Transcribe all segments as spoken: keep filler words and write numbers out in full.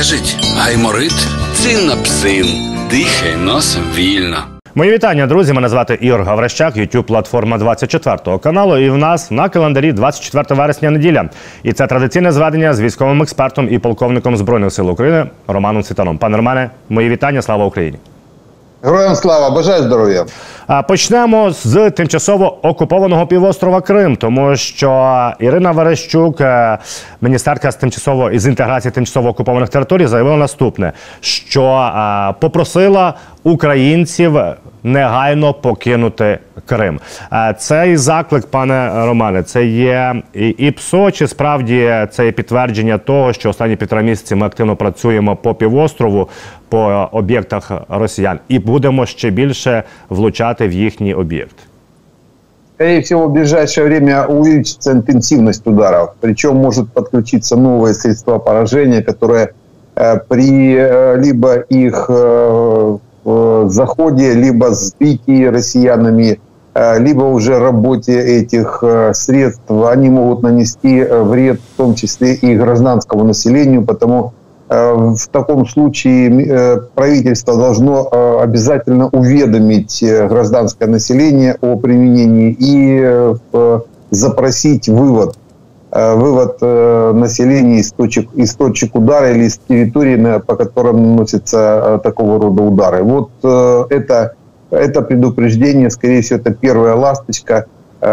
бентежить? Гайморит? Цинна псин. Дихай носом вільно. Мої вітання, друзі. Мене звати Ігор Гаврищак, ютуб-платформа двадцять четвертого каналу. І в нас на календарі двадцять четверте вересня неділя. І це традиційне зведення з військовим експертом і полковником Збройних сил України Романом Цвітаном. Пане Романе, мої вітання. Слава Україні! Героям слава! Бажаю здоров'я! Почнемо з тимчасово окупованого півострова Крим, тому що Ірина Верещук, міністерка з тимчасово із інтеграції тимчасово окупованих територій, заявила наступне, що попросила українців негайно покинути Крим. Цей заклик, пане Романе, це є і ПСО, чи справді це є підтвердження того, що останні півтора місяці ми активно працюємо по півострову, по об'єктах росіян, і будемо ще більше влучати в їхній об'єкт? Скорее всего, в ближайшее время увеличится интенсивность ударов. Причем может подключиться новые средства поражения, которые э, при э, либо их э, э, заходе, либо сбитии россиянами, э, либо уже работе этих э, средств, они могут нанести вред, в том числе и гражданскому населению, потому в таком случае правительство должно обязательно уведомить гражданское население о применении и запросить вывод, вывод населения из точек, из точек удара или из территории, по которым наносятся такого рода удары. Вот это, это предупреждение, скорее всего, это первая ласточка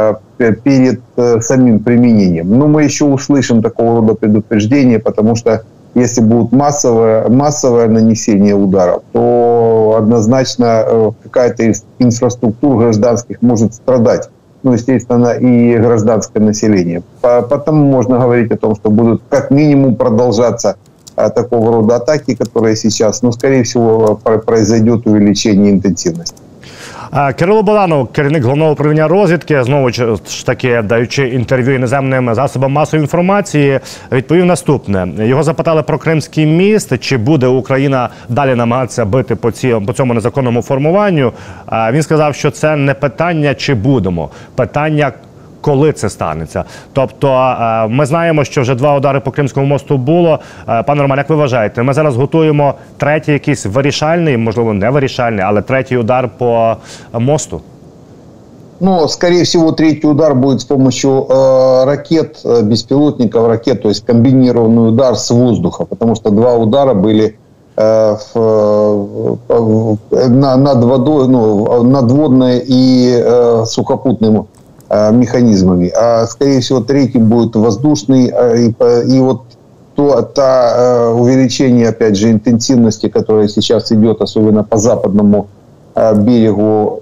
перед самим применением. Но мы еще услышим такого рода предупреждения, потому что если будет массовое, массовое нанесение ударов, то однозначно какая-то из инфраструктур гражданских может страдать. Ну, естественно, и гражданское население. Потому можно говорить о том, что будут как минимум продолжаться такого рода атаки, которые сейчас, ну, скорее всего, произойдет увеличение интенсивности. Кирило Буданов, керівник Головного управління розвідки, знову ж таки, даючи інтерв'ю іноземним засобам масової інформації, відповів наступне. Його запитали про Кримський міст, чи буде Україна далі намагатися бити по, ці, по цьому незаконному формуванню. Він сказав, що це не питання, чи будемо, питання, коли це станеться. Тобто ми знаємо, що вже два удари по Кримському мосту було. Пане Роман, як ви вважаєте, ми зараз готуємо третій якийсь вирішальний, можливо, не вирішальний, але третій удар по мосту? Ну, скорее всего, третий удар будет с помощью э, ракет, беспилотников, ракет, то есть комбинированный удар с воздуха, потому что два удара были э, в, э, на, над водой, ну, надводной и э, сухопутным механизмами. А, скорее всего, третий будет воздушный. И, и вот то, то увеличение, опять же, интенсивности, которое сейчас идет, особенно по западному берегу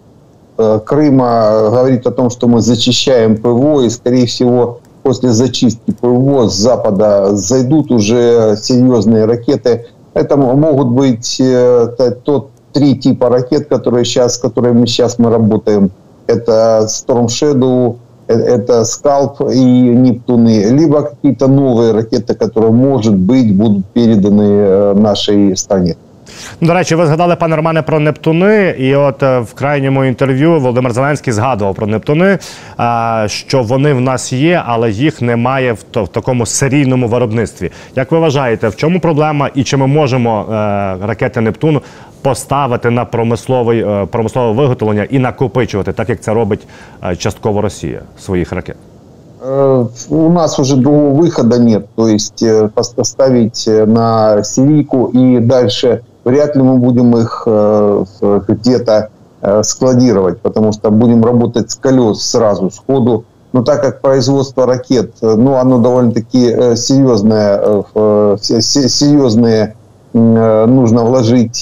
Крыма, говорит о том, что мы зачищаем ПВО, и, скорее всего, после зачистки ПВО с запада зайдут уже серьезные ракеты. Это могут быть тот три типа ракет, которые сейчас, с которыми сейчас мы работаем. Это Storm Shadow, это Скальп и Нептуны, либо какие-то новые ракеты, которые, может быть, будут переданы нашей стране. До речі, ви згадали, пане Романе, про Нептуни, і от в крайньому інтерв'ю Володимир Зеленський згадував про Нептуни, що вони в нас є, але їх немає в, в такому серійному виробництві. Як ви вважаєте, в чому проблема і чи ми можемо ракети Нептун поставити на промислове, промислове виготовлення і накопичувати, так як це робить частково Росія своїх ракет? У нас уже другого выхода нет, то есть поставить на серийку и дальше вряд ли мы будем их где-то складировать, потому что будем работать с колес сразу, сходу. Но так как производство ракет, ну, оно довольно-таки серьезное, серьезные, нужно вложить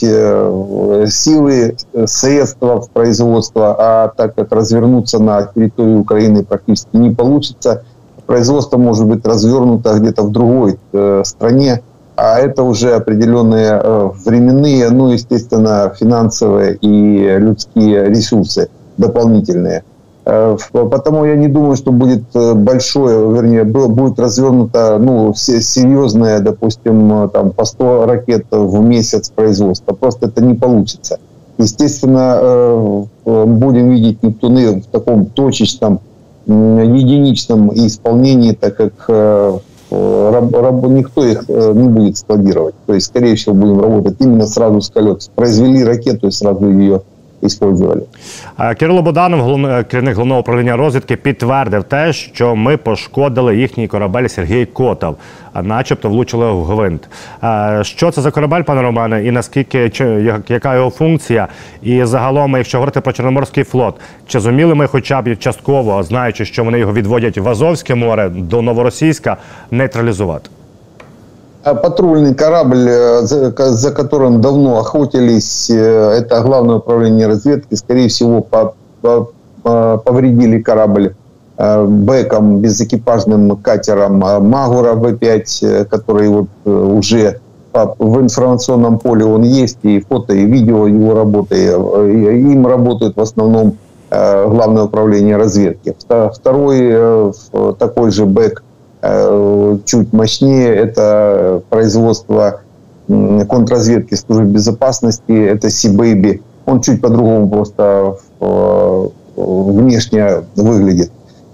силы, средства в производство, а так как развернуться на территории Украины практически не получится, производство может быть развернуто где-то в другой стране, а это уже определенные временные, ну, естественно, финансовые и людские ресурсы дополнительные. Потому я не думаю, что будет большое, вернее, будет развернуто, ну, серьезное, допустим, там, по сто ракет в месяц производства. Просто это не получится. Естественно, будем видеть Нептуны в таком точечном, единичном исполнении, так как раб, раб, никто их не будет складировать. То есть, скорее всего, будем работать именно сразу с колес. Произвели ракету и сразу ее использовали. Кирило Буданов, головне, керівник головного управління розвідки, підтвердив те, що ми пошкодили їхній корабель «Сергій Котов», а начебто влучили в гвинт. Що це за корабель, пане Романе, і наскільки, чи, яка його функція? І загалом, якщо говорити про Чорноморський флот, чи зуміли ми хоча б частково, знаючи, що вони його відводять в Азовське море, до Новоросійська, нейтралізувати? Патрульный корабль, за, за которым давно охотились, это Главное управление разведки, скорее всего, по, по, повредили корабль бэком, безэкипажным катером Магура вэ пять, который вот уже в информационном поле он есть, и фото, и видео его работы. Им работают в основном Главное управление разведки. Второй такой же бэк, чуть мощнее, это производство контрразведки службы безопасности, это Sea-Baby. Он чуть по-другому просто внешне выглядит.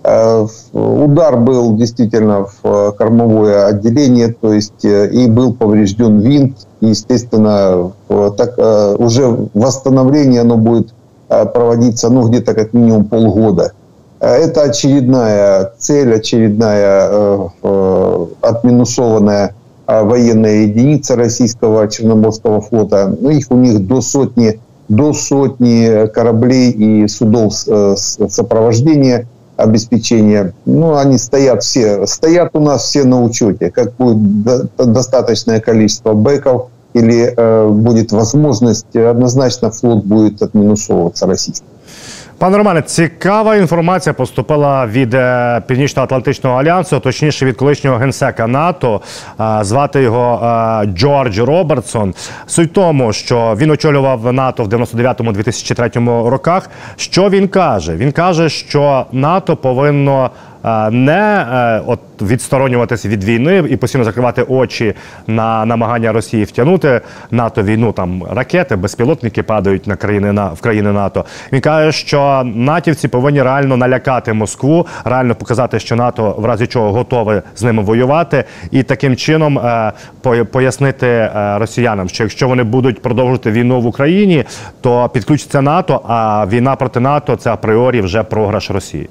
Удар был действительно в кормовое отделение, то есть и был поврежден винт. Естественно, так, уже восстановление оно будет проводиться ну, где-то как минимум полгода. Это очередная цель, очередная э, отминусованная э, военная единица российского Черноморского флота. Ну, их у них до сотни, до сотни кораблей и судов э, сопровождения, обеспечения. Ну, они стоят все, стоят у нас все на учете. Как будет до, достаточное количество бэков или э, будет возможность, однозначно флот будет отминусовываться российский. Пане Романе, цікава інформація поступила від Північно-Атлантичного альянсу, точніше від колишнього генсека НАТО, звати його Джордж Робертсон. Суть в тому, що він очолював НАТО в дев'яносто дев'ятому - дві тисячі третьому роках. Що він каже? Він каже, що НАТО повинно не от, відсторонюватися від війни і постійно закривати очі на намагання Росії втягнути НАТО війну, там ракети, безпілотники падають на країни, на, в країни НАТО. Він каже, що натівці повинні реально налякати Москву, реально показати, що НАТО в разі чого готове з ними воювати, і таким чином е, пояснити е, росіянам, що якщо вони будуть продовжувати війну в Україні, то підключиться НАТО, а війна проти НАТО – це апріорі вже програш Росії.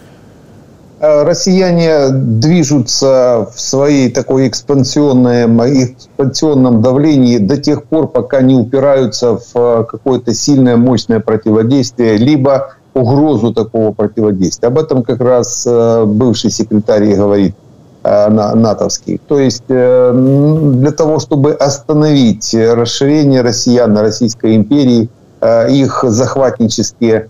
Россияне движутся в своей такой экспансионном, экспансионном давлении до тех пор, пока не упираются в какое-то сильное, мощное противодействие, либо угрозу такого противодействия. Об этом как раз бывший секретарь говорит, натовский. То есть для того, чтобы остановить расширение россиян на Российской империи, их захватнические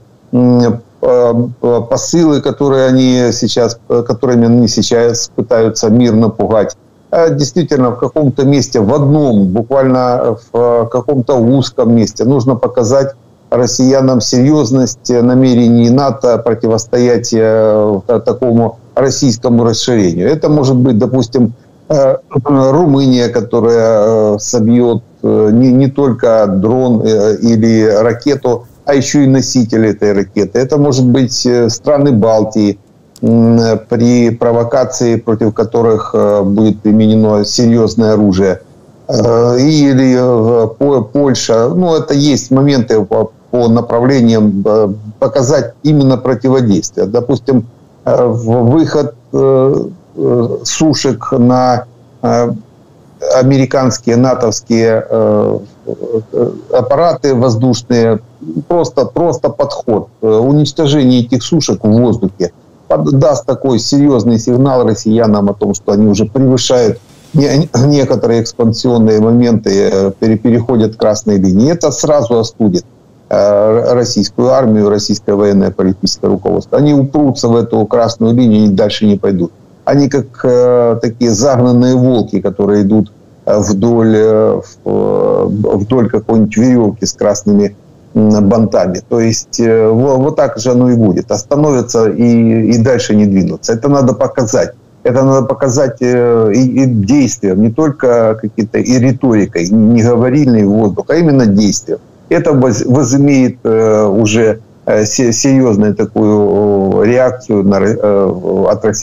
посылы, которые они сейчас, которыми они сейчас пытаются мир напугать. Действительно, в каком-то месте, в одном, буквально в каком-то узком месте нужно показать россиянам серьезность намерений НАТО противостоять такому российскому расширению. Это может быть, допустим, Румыния, которая собьет не, не только дрон или ракету, а еще и носители этой ракеты. Это может быть страны Балтии, при провокации, против которых будет применено серьезное оружие. Или Польша. Ну, это есть моменты по, по направлениям показать именно противодействие. Допустим, выход сушек на американские, натовские аппараты воздушные, просто, просто подход. Уничтожение этих сушек в воздухе даст такой серьезный сигнал россиянам о том, что они уже превышают некоторые экспансионные моменты, переходят красные линии. Это сразу остудит российскую армию, российское военное политическое руководство. Они упрутся в эту красную линию и дальше не пойдут. Они как э, такие загнанные волки, которые идут вдоль, э, вдоль какой-нибудь веревки с красными э, бантами. То есть э, вот, вот так же оно и будет. Остановятся и, и дальше не двинутся. Это надо показать. Это надо показать э, и, и действием, не только какие-то и риторикой, не говорильный воздух, а именно действием. Это возымеет э, уже э, серьезную такую реакцию на, э, от россиян.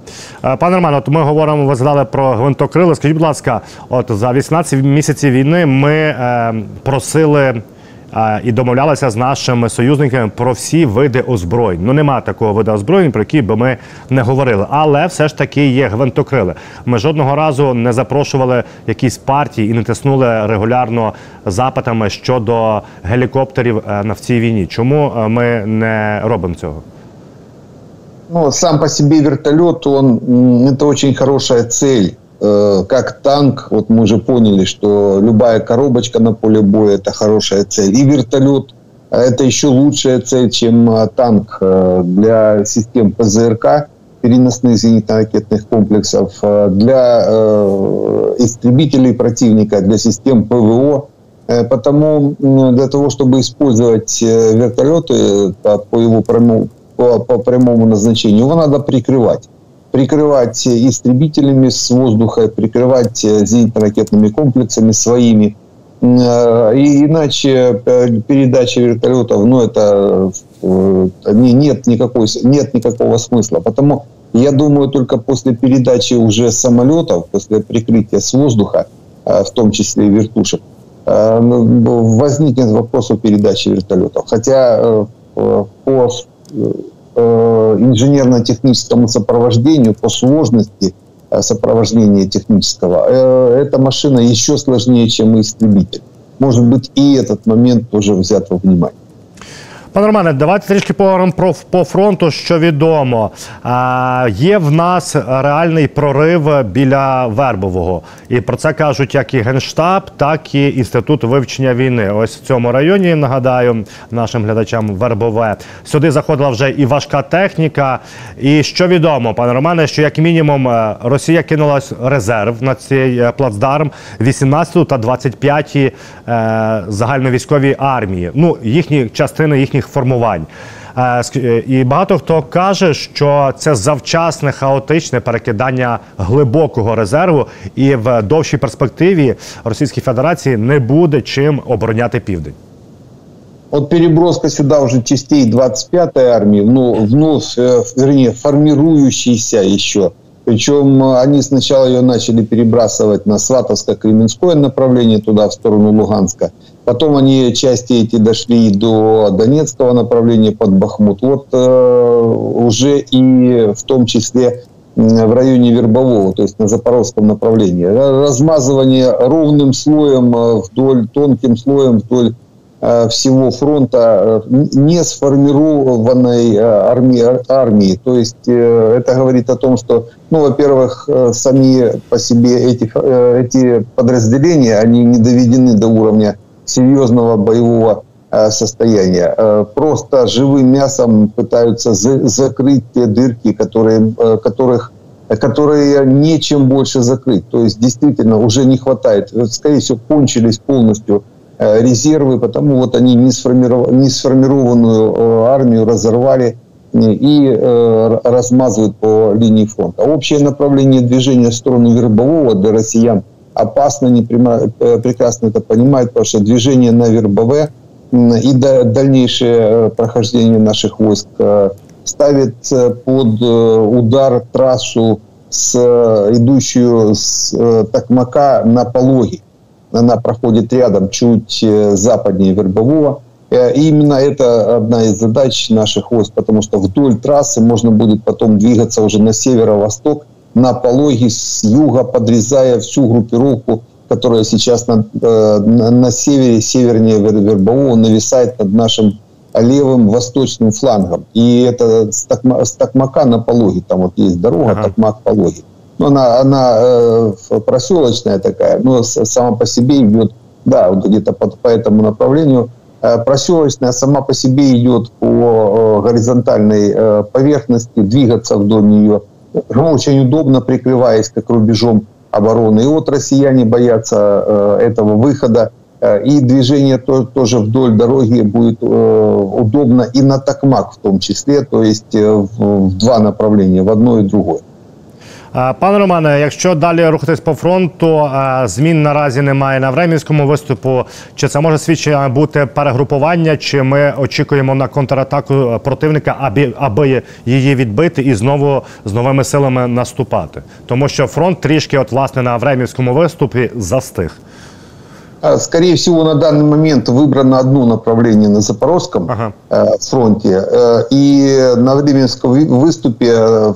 Пане Романе, от ми говоримо, ви згадали про гвинтокрили. Скажіть, будь ласка, от за вісімнадцять місяців війни ми е, просили і домовлялися з нашими союзниками про всі види озброєнь. Ну, немає такого виду озброєнь, про які би ми не говорили. Але все ж таки є гвинтокрили. Ми жодного разу не запрошували якісь партії і не тиснули регулярно запитами щодо гелікоптерів на в цій війні. Чому ми не робимо цього? Ну, сам по себе вертолет, он, это очень хорошая цель. Как танк, вот мы уже поняли, что любая коробочка на поле боя – это хорошая цель. И вертолет – это еще лучшая цель, чем танк для систем ПЗРК, переносных зенитно-ракетных комплексов, для истребителей противника, для систем ПВО. Потому для того, чтобы использовать вертолеты по его прямому, по, по прямому назначению, его надо прикрывать. Прикрывать истребителями с воздуха, прикрывать зенитно-ракетными комплексами своими. И иначе передача вертолетов, ну, это нет, никакой, нет никакого смысла. Потому я думаю, только после передачи уже самолетов, после прикрытия с воздуха, в том числе и вертушек, возникнет вопрос о передаче вертолетов. Хотя по инженерно-техническому сопровождению, по сложности сопровождения технического, эта машина еще сложнее, чем истребитель. Может быть, и этот момент тоже взят во внимание. Пане Романе, давайте трішки поговоримо про по фронту, що відомо. А, є в нас реальний прорив біля Вербового. І про це кажуть як і Генштаб, так і Інститут вивчення війни. Ось в цьому районі, нагадаю нашим глядачам, Вербове. Сюди заходила вже і важка техніка. І що відомо, пане Романе, що як мінімум Росія кинула резерв на цей плацдарм вісімнадцяту та двадцять п'ятій е, загальновійськовій армії. Ну, їхні частини, їхніх формувань. І багато хто каже, що це завчасне хаотичне перекидання глибокого резерву і в довшій перспективі Російській Федерації не буде чим обороняти Південь. Вот переброска сюда уже частей двадцать пятой армии, ну, вновь, вернее, формирующейся еще. Причем они сначала ее начали перебрасывать на Сватовско-Кременское направление, туда, в сторону Луганска. Потом они, части эти дошли до Донецкого направления под Бахмут. Вот э, уже и в том числе в районе Вербового, то есть на Запорожском направлении. Размазывание ровным слоем вдоль, тонким слоем вдоль э, всего фронта не сформированной армии, армии. То есть э, это говорит о том, что, ну, во-первых, сами по себе эти, э, эти подразделения, они не доведены до уровня серьезного боевого э, состояния. Э, просто живым мясом пытаются за, закрыть те дырки, которые, э, которых, которые нечем больше закрыть. То есть действительно уже не хватает. Скорее всего, кончились полностью э, резервы, потому вот они не, сформиров... не сформированную э, армию разорвали и э, размазывают по линии фронта. Общее направление движения в сторону Вербового для россиян опасно, не прямо, прекрасно это понимают, потому что движение на Вербове и дальнейшее прохождение наших войск ставит под удар трассу, с, идущую с Токмака на Пологи. Она проходит рядом, чуть западнее Вербового. И именно это одна из задач наших войск, потому что вдоль трассы можно будет потом двигаться уже на северо-восток, на Пологи с юга, подрезая всю группировку, которая сейчас на, на, на севере, севернее Вербового, нависает над нашим левым восточным флангом. И это с, Токма, с Токмака на Пологи, там вот есть дорога, ага. Токмак-Пологи. Но она, она э, проселочная такая, но сама по себе идет, да, вот где-то по, по этому направлению, э, проселочная сама по себе идет по э, горизонтальной э, поверхности, двигаться вдоль нее очень удобно, прикрываясь как рубежом обороны. И вот россияне боятся э, этого выхода. Э, и движение то, тоже вдоль дороги будет э, удобно и на Токмак в том числе, то есть э, в, в два направления, в одно и другое. Пане Романе, якщо далі рухатись по фронту, змін наразі немає на Времівському виступу. Чи це може свідчення бути перегрупування, чи ми очікуємо на контратаку противника, аби, аби її відбити і знову з новими силами наступати? Тому що фронт трішки, от власне, на Времівському виступі застиг. Скорее всего, на данный момент выбрано одно направление на Запорожском ага. фронте. И на Временском выступе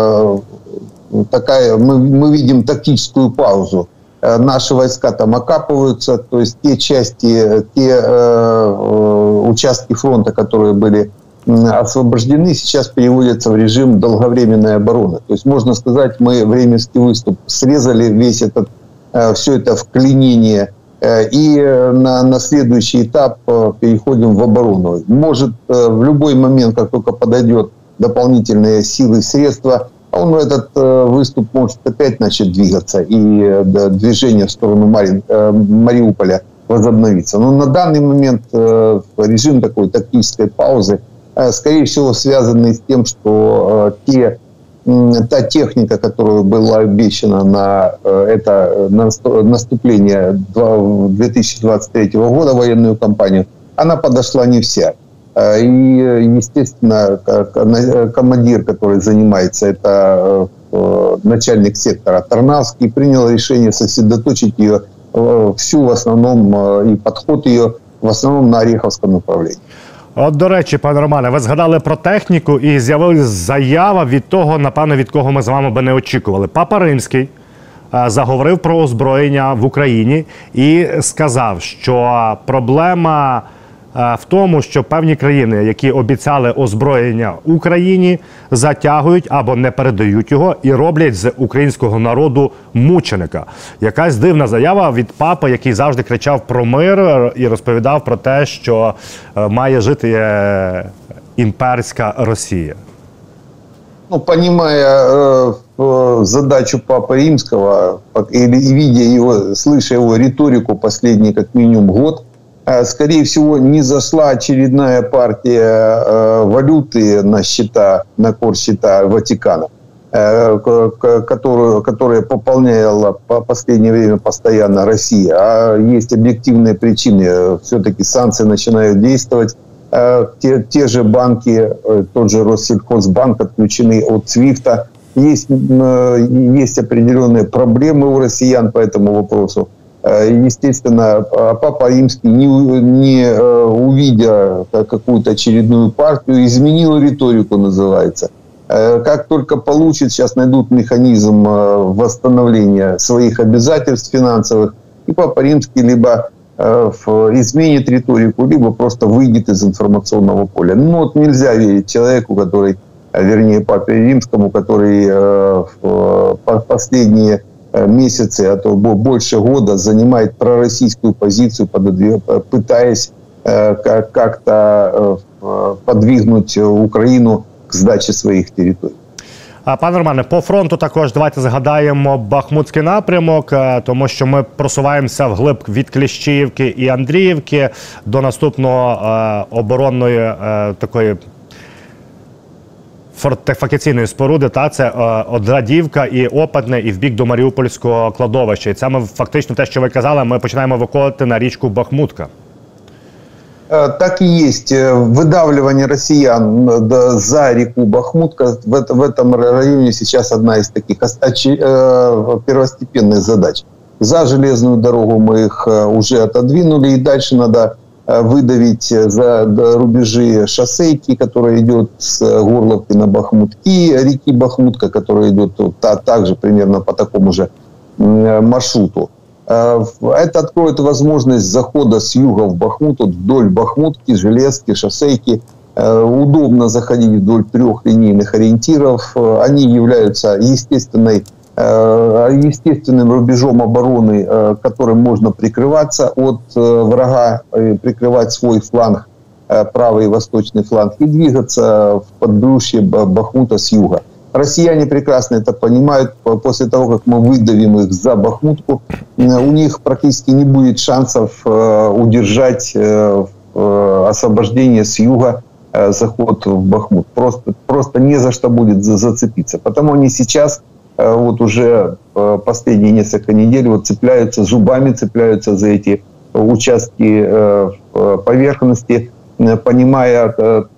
такая, мы, мы видим тактическую паузу. Наши войска там окапываются, то есть те части, те э, участки фронта, которые были освобождены, сейчас переводятся в режим долговременной обороны. То есть, можно сказать, мы Временский выступ срезали, весь этот, э, все это вклинение, э, и на, на следующий этап э, переходим в оборону. Может, э, в любой момент, как только подойдет дополнительные силы и средства, он этот э, выступ может опять начать двигаться, и э, движение в сторону Мари, э, Мариуполя возобновится. Но на данный момент э, режим такой тактической паузы, э, скорее всего, связанный с тем, что э, те, э, та техника, которая была обещана на э, это на наступление две тысячи двадцать третьего года, военную кампанию, она подошла не вся. И, естественно, командир, который занимается, это начальник сектора Тарнавский, принял решение сосредоточить ее всю в основном, и подход ее в основном на Ореховском направлении. От, до речі, пане Романе, ви згадали про техніку і з'явилась заява від того, напевно, від кого ми з вами би не очікували. Папа Римський заговорив про озброєння в Україні і сказав, що проблема в тому, що певні країни, які обіцяли озброєння Україні, затягують або не передають його і роблять з українського народу мученика. Якась дивна заява від папи, який завжди кричав про мир і розповідав про те, що має жити імперська Росія. Ну, понимая э, задачу Папы Римского, или видя его, слыша его риторику последний как минимум год, скорее всего, не зашла очередная партия э, валюты на счета, на корсчета Ватикана, э, которую, которая пополняла по последнее время постоянно Россия. А есть объективные причины. Все-таки санкции начинают действовать. Э, те, те же банки, э, тот же Россельхозбанк отключены от свифта. Есть, э, есть определенные проблемы у россиян по этому вопросу. Естественно, Папа Римский, не, не увидя какую-то очередную партию, изменил риторику, называется. Как только получит, сейчас найдут механизм восстановления своих обязательств финансовых, и Папа Римский либо изменит риторику, либо просто выйдет из информационного поля. Ну вот нельзя верить человеку, который, вернее, Папе Римскому, который в последние месяцы, а то больше года занимает пророссийскую позицию, пытаясь как-то подвигнуть Україну к здачі своїх територій. Пане Романе, по фронту також давайте згадаємо Бахмутський напрямок, тому що ми просуваємося вглиб від Кліщіївки і Андріївки до наступного оборонної такої фортифікаційної споруди, та це е, Одрадівка і Опитне, і в бік до Маріупольського кладовища. І це ми фактично те, що ви казали, ми починаємо виходити на річку Бахмутка. Так и есть. Выдавливание россиян за реку Бахмутка в, в этом районе сейчас одна из таких первостепенных задач. За железную дорогу мы их уже отодвинули, и дальше надо выдавить за рубежи шоссейки, которая идет с Горловки на Бахмут, и реки Бахмутка, которая идет та, также примерно по такому же маршруту. Это откроет возможность захода с юга в Бахмут, вдоль Бахмутки, Железки, шоссейки. Удобно заходить вдоль трех линейных ориентиров. Они являются естественной, естественным рубежом обороны, которым можно прикрываться от врага, прикрывать свой фланг, правый и восточный фланг, и двигаться в подбрюшье Бахмута с юга. Россияне прекрасно это понимают. После того, как мы выдавим их за Бахмутку, у них практически не будет шансов удержать освобождение с юга, заход в Бахмут. Просто, просто не за что будет зацепиться. Потому они сейчас вот уже последние несколько недель вот цепляются зубами, цепляются за эти участки поверхности, понимая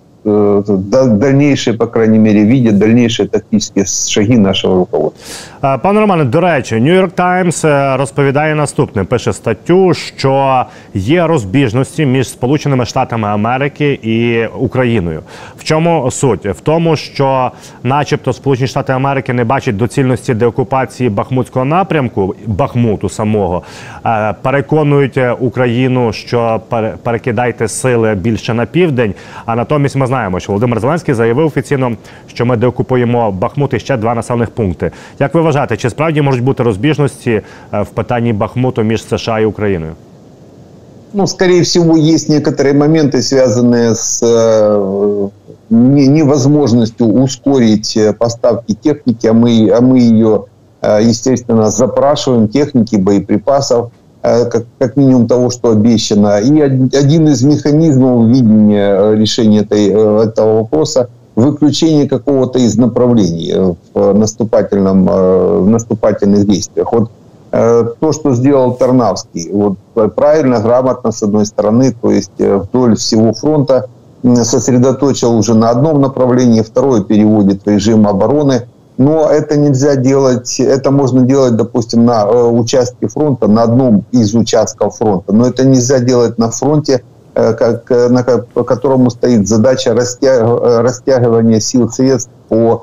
дальнейшие, по крайней мере, видят дальнейшие тактические шаги нашого руководства. Пане Романе, до речі, New York Times розповідає наступне, пише статтю, що є розбіжності між Сполученими Штатами Америки і Україною. В чому суть? В тому, що начебто Сполучені Штати Америки не бачать доцільності деокупації Бахмутського напрямку, Бахмуту самого, переконують Україну, що перекидайте сили більше на південь, а натомість ми знаємо, що Володимир Зеленський заявив офіційно, що ми деокупуємо Бахмут і ще два населених пункти. Як ви вважаєте, чи справді можуть бути розбіжності в питанні Бахмуту між США і Україною? Ну, скорее всего, есть некоторые моменты, связанные с э, невозможностью ускорить поставки техники, а мы, а мы ее, э, естественно, запрашиваем, техники, боеприпасов, э, как, как минимум того, что обещано. И один из механизмов видения решения этой, этого вопроса – выключение какого-то из направлений в, наступательном, в наступательных действиях. Вот то, что сделал Тарнавский, вот правильно, грамотно, с одной стороны, то есть вдоль всего фронта сосредоточил уже на одном направлении, второе переводит в режим обороны. Но это нельзя делать, это можно делать, допустим, на участке фронта, на одном из участков фронта, но это нельзя делать на фронте, как, на, по которому стоит задача растяг, растягивания сил средств по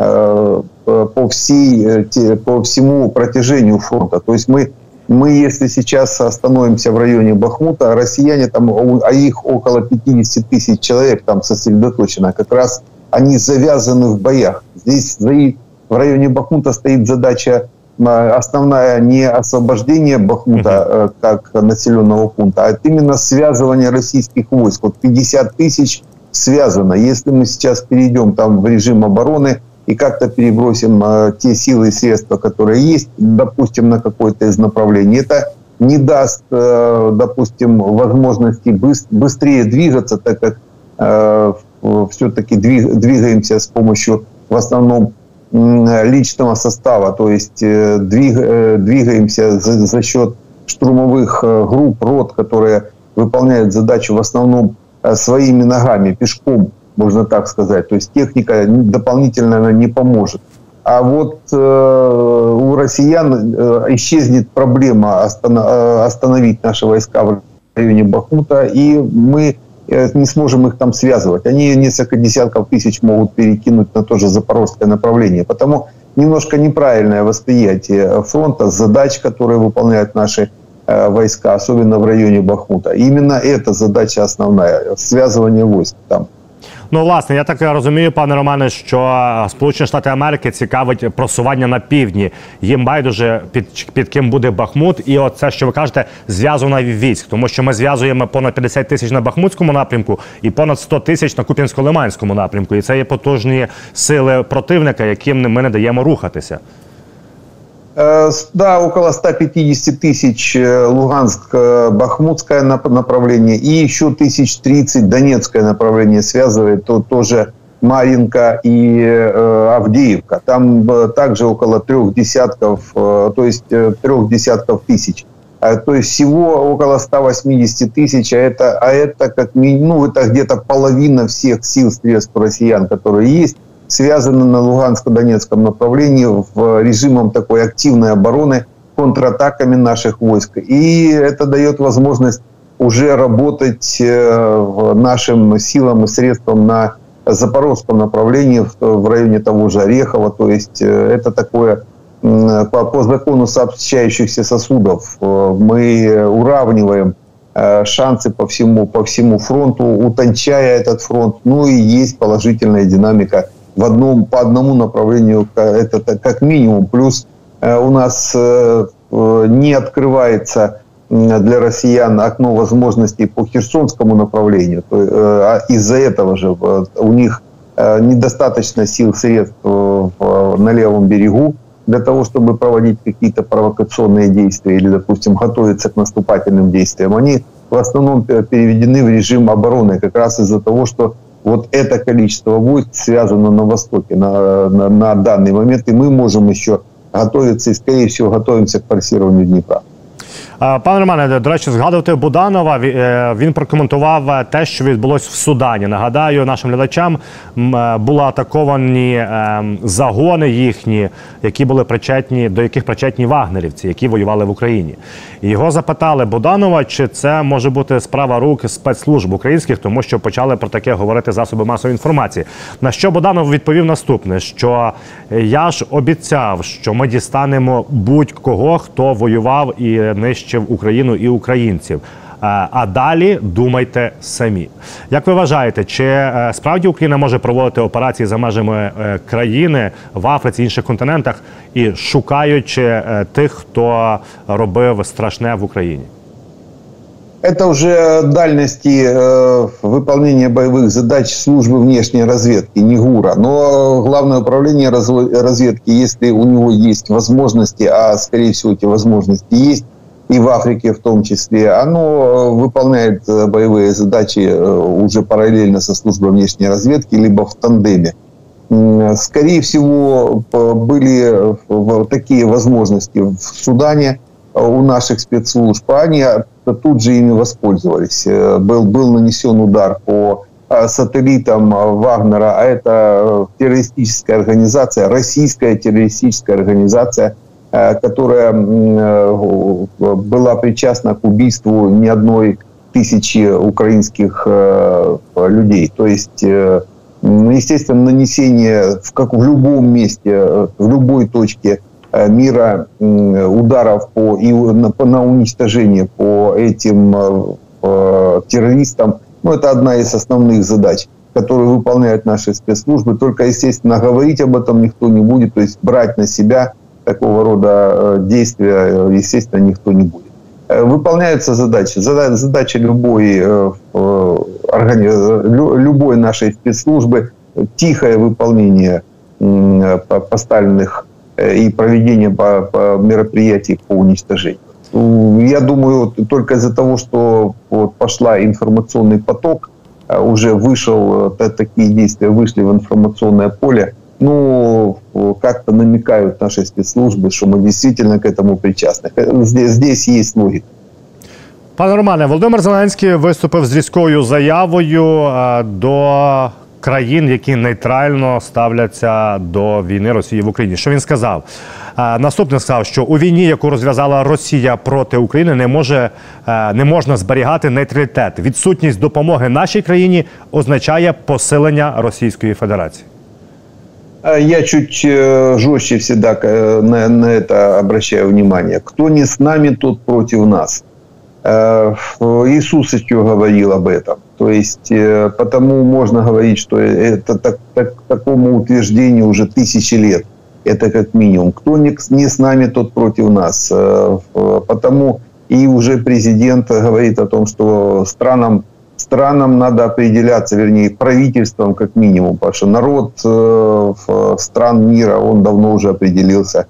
по, всей, по всему протяжению фронта. То есть мы, мы, если сейчас остановимся в районе Бахмута, россияне, там, а их около пятьдесят тысяч человек там сосредоточено, как раз они завязаны в боях. Здесь в районе Бахмута стоит задача основная не освобождение Бахмута как населенного пункта, а именно связывание российских войск. Вот пятьдесят тысяч связано. Если мы сейчас перейдем там в режим обороны, и как-то перебросим э, те силы и средства, которые есть, допустим, на какое-то из направлений, это не даст, э, допустим, возможности быс- быстрее двигаться, так как э, все-таки двиг- двигаемся с помощью, в основном, э, личного состава, то есть э, двиг- э, двигаемся за, за счет штурмовых э, групп, рот, которые выполняют задачу в основном э, своими ногами, пешком, можно так сказать. То есть техника дополнительно она не поможет. А вот э, у россиян э, исчезнет проблема останов, э, остановить наши войска в районе Бахмута, и мы э, не сможем их там связывать. Они несколько десятков тысяч могут перекинуть на то же запорожское направление. Потому немножко неправильное восприятие фронта, задач, которые выполняют наши э, войска, особенно в районе Бахмута. Именно эта задача основная – связывание войск там. Ну, власне, я так розумію, пане Романе, що Сполучені Штати Америки цікавить просування на півдні. Їм байдуже, під, під ким буде Бахмут, і оце, що ви кажете, зв'язано військ. Тому що ми зв'язуємо понад п'ятдесят тисяч на Бахмутському напрямку і понад сто тисяч на Куп'янсько-Лиманському напрямку. І це є потужні сили противника, яким ми не даємо рухатися. Да, около ста пятидесяти тысяч Луганск-Бахмутское направление и еще тысяч тридцать Донецкое направление связывает, то тоже Марьинка и Авдеевка. Там также около трех десятков, то есть трех десятков тысяч. То есть всего около ста восьмидесяти тысяч, а это, а это как минимум, ну, это где-то половина всех сил, средств россиян, которые есть, связаны на Луганско-Донецком направлении в режимом такой активной обороны, контратаками наших войск. И это дает возможность уже работать нашим силам и средствам на запорожском направлении в районе того же Орехова. То есть это такое по, по закону сообщающихся сосудов. Мы уравниваем шансы по всему, по всему фронту, утончая этот фронт. Ну и есть положительная динамика в одном, по одному направлению, это как минимум. Плюс у нас не открывается для россиян окно возможностей по Херсонскому направлению. Из-за этого же у них недостаточно сил, средств на левом берегу для того, чтобы проводить какие-то провокационные действия или, допустим, готовиться к наступательным действиям. Они в основном переведены в режим обороны как раз из-за того, что вот это количество войск связано на Востоке на, на, на данный момент, и мы можем еще готовится и, скорее всего, готовимся к форсированию Днепра. Пане Романе, до речі, згадувати Буданова, він прокоментував те, що відбулось в Судані. Нагадаю нашим глядачам, були атаковані загони їхні, які були причетні, до яких причетні вагнерівці, які воювали в Україні. І його запитали Буданова, чи це може бути справа рук спецслужб українських, тому що почали про таке говорити засоби масової інформації. На що Буданов відповів наступне, що я ж обіцяв, що ми дістанемо будь-кого, хто воював і нищив Україну і українців. А далі думайте самі. Як ви вважаєте, чи справді Україна може проводити операції за межами країни в Африці, інших континентах, і шукаючи тих, хто робив страшне в Україні? Это уже дальности э, выполнения боевых задач службы внешней разведки, не ГУРа. Но Главное управление разведки, если у него есть возможности, а скорее всего эти возможности есть, и в Африке в том числе, оно выполняет боевые задачи уже параллельно со службой внешней разведки, либо в тандеме. Скорее всего, были такие возможности в Судане у наших спецслужб, они тут же ими воспользовались. Был, был нанесен удар по сателлитам Вагнера, а это террористическая организация, российская террористическая организация, которая была причастна к убийству не одной тысячи украинских людей. То есть, естественно, нанесение в, как в любом месте, в любой точке мира ударов по, и на, на уничтожение по этим террористам, ну, это одна из основных задач, которые выполняют наши спецслужбы. Только, естественно, говорить об этом никто не будет, то есть брать на себя такого рода действия, естественно, никто не будет. Выполняются задачи. Задача любой, любой нашей спецслужбы – тихое выполнение поставленных и проведение мероприятий по уничтожению. Я думаю, только из-за того, что вот пошла информационный поток, уже вышел, такие действия вышли в информационное поле, ну, как-то намекают наши спецслужбы, что мы действительно к этому причастны. Здесь, здесь есть логика. Пане Романе, Володимир Зеленський виступив з різкою заявою до країн, які нейтрально ставляться до війни Росії в Україні. Що він сказав? Наступне сказав, що у війні, яку розв'язала Росія проти України, не може, не можна зберігати нейтралітет. Відсутність допомоги нашій країні означає посилення Російської Федерації. Я чуть жестче всегда на, на это обращаю внимание. Кто не с нами, тот против нас. Иисус еще говорил об этом. То есть, потому можно говорить, что это так, так, такому утверждению уже тысячи лет. Это как минимум. Кто не, не с нами, тот против нас. Потому и уже президент говорит о том, что странам, странам надо определяться, вернее, правительством как минимум. Потому что народ стран мира, он давно уже определился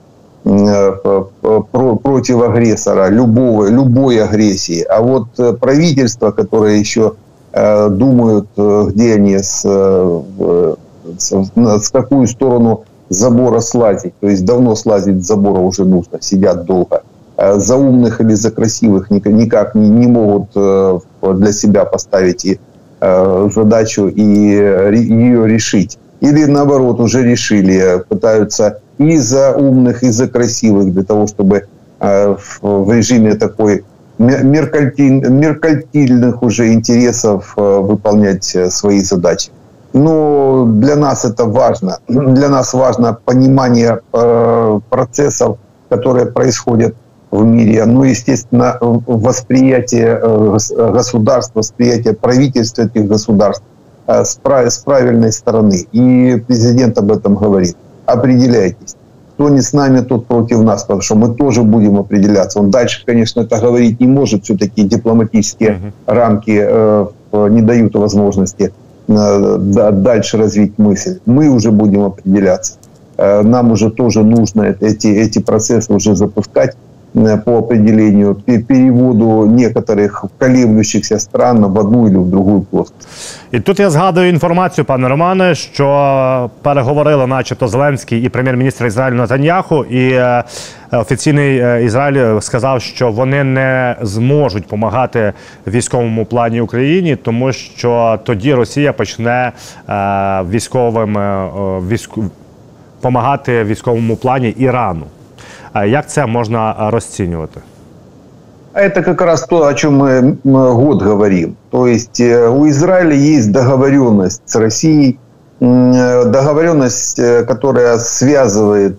против агрессора, любого, любой агрессии. А вот правительства, которые еще э, думают, где они, с, с, с какую сторону забора слазить, то есть давно слазить с забора уже нужно, сидят долго. За умных или за красивых никак не, не могут для себя поставить и, э, задачу и ее решить. Или наоборот, уже решили, пытаются и за умных, и за красивых, для того, чтобы э, в режиме такой меркантиль, меркантильных уже интересов э, выполнять свои задачи. Но для нас это важно. Для нас важно понимание э, процессов, которые происходят в мире. Ну, естественно, восприятие э, государств, восприятие правительства этих государств э, с, прав, с правильной стороны. И президент об этом говорит. Определяйтесь. Кто не с нами, тот против нас, потому что мы тоже будем определяться. Он дальше, конечно, это говорить не может, все-таки дипломатические uh-huh. рамки э, не дают возможности э, дальше развить мысль. Мы уже будем определяться. Э, нам уже тоже нужно эти, эти процессы уже запускать. по определению, переводу некоторых колеблющихся стран в одну или в другую плоскость. І тут я згадую інформацію, пане Романе, що переговорили начебто Зеленський і прем'єр-міністр Ізраїлю Нетаньяху, і офіційний Ізраїль сказав, що вони не зможуть допомагати в військовому плані Україні, тому що тоді Росія почне військовим військовим допомагати в військовому плані Ірану. Як це можна розцінювати? Это как раз то, о чем мы год говорим. То есть у Израиля есть договоренность с Россией, договоренность, которая связывает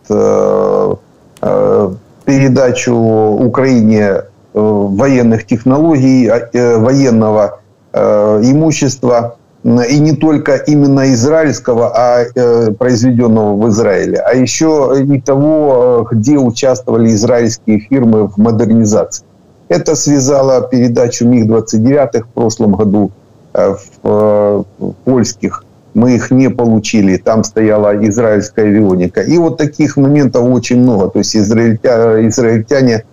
передачу Украине военных технологий, военного имущества, и не только именно израильского, а произведенного в Израиле, а еще и того, где участвовали израильские фирмы в модернизации. Это связало передачу МиГ двадцать девять в прошлом году, в польских. Мы их не получили, там стояла израильская авионика. И вот таких моментов очень много. То есть израильтя, израильтяне,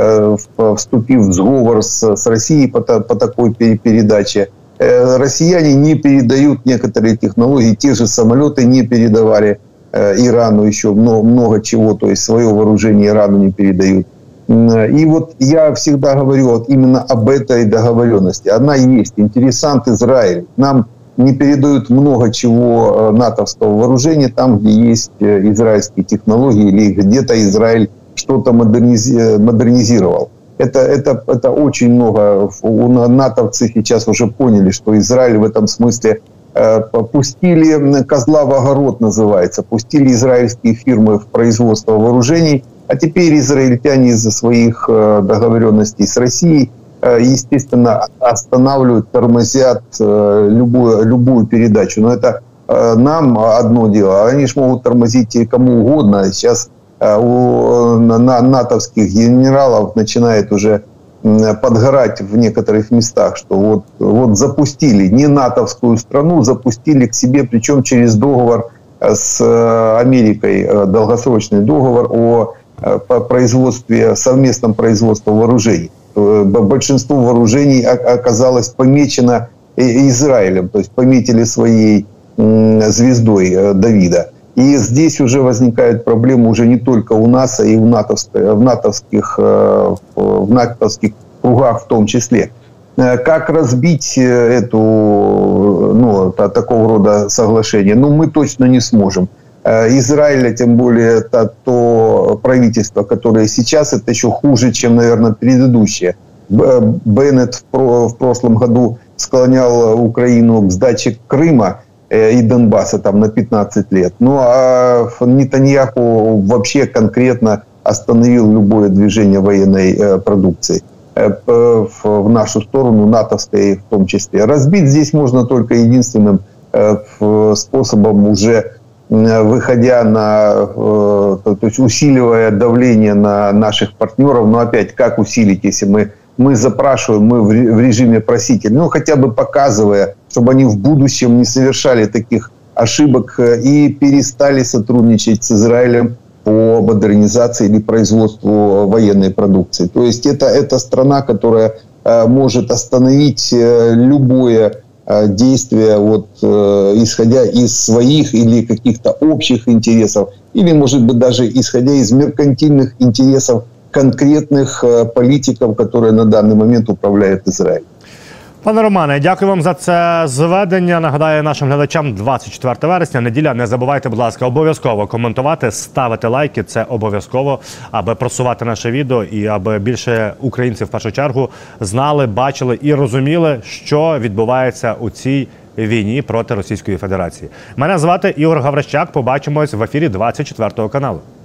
вступив в сговор с, с Россией по, по такой передаче, россияне не передают некоторые технологии, те же самолеты не передавали Ирану еще много, много чего, то есть свое вооружение Ирану не передают. И вот я всегда говорю вот именно об этой договоренности. Она есть. Интересант Израиль. Нам не передают много чего натовского вооружения там, где есть израильские технологии или где-то Израиль что-то модернизи- модернизировал. Это, это, это очень много. Натовцы сейчас уже поняли, что Израиль в этом смысле э, пустили козла в огород, называется. Пустили израильские фирмы в производство вооружений. А теперь израильтяне из-за своих э, договоренностей с Россией, э, естественно, останавливают, тормозят э, любую, любую передачу. Но это э, нам одно дело. Они же могут тормозить и кому угодно. Сейчас э, у на, натовских генералов начинает уже э, подгорать в некоторых местах, что вот, вот запустили не натовскую страну, запустили к себе, причем через договор с Америкой, э, долгосрочный договор о по производстве, совместном производстве вооружений. Большинство вооружений оказалось помечено Израилем, то есть пометили своей звездой Давида. И здесь уже возникают проблемы уже не только у нас, а и в, натовской, в, натовских, в натовских кругах в том числе. Как разбить эту, ну, такого рода соглашение? Ну, мы точно не сможем. Израиля, тем более то, то правительство, которое сейчас, это еще хуже, чем, наверное, предыдущее. Беннет в, в прошлом году склонял Украину к сдаче Крыма и Донбасса там, на пятнадцать лет. Ну а Нетаньяху вообще конкретно остановил любое движение военной продукции в нашу сторону, натовской в том числе. Разбить здесь можно только единственным способом, уже выходя на, то есть усиливая давление на наших партнеров. Но опять, как усилить, если мы, мы запрашиваем, мы в режиме просителя, ну хотя бы показывая, чтобы они в будущем не совершали таких ошибок и перестали сотрудничать с Израилем по модернизации или производству военной продукции. То есть это, это страна, которая может остановить любое действия, вот, э, исходя из своих или каких-то общих интересов, или, может быть, даже исходя из меркантильных интересов конкретных э, политиков, которые на данный момент управляют Израилем. Пане Романе, дякую вам за це зведення. Нагадаю нашим глядачам, двадцять четверте вересня, неділя. Не забувайте, будь ласка, обов'язково коментувати, ставити лайки. Це обов'язково, аби просувати наше відео і аби більше українців, в першу чергу, знали, бачили і розуміли, що відбувається у цій війні проти Російської Федерації. Мене звати Ігор Гаврищак. Побачимось в ефірі двадцять четвертого каналу.